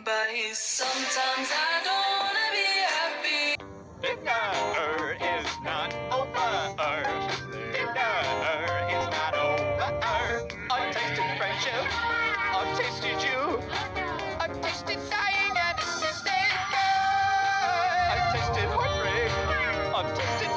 Sometimes I don't wanna be happy. Dinner is not over. Dinner is not over. I tasted friendship. I tasted you. I tasted dying and I tasted heartbreak. I tasted